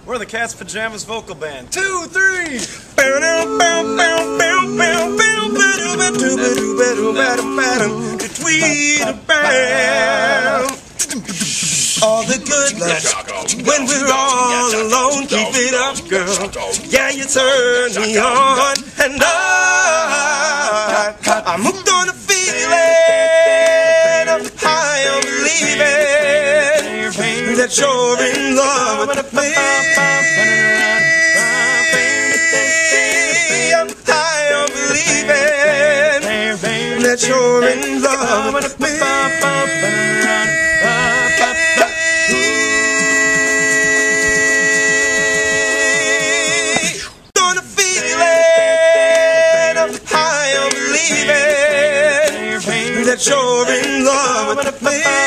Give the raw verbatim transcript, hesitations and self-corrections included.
We're the Cat's Pajamas vocal band. Two, three! All the good love when we're all alone. Keep it up, girl. Yeah, you turn me on, and I, I'm hooked on the feeling. I'm high on believing that you're in love with me. I'm high on believing that you're in love with me. That you're in love with me.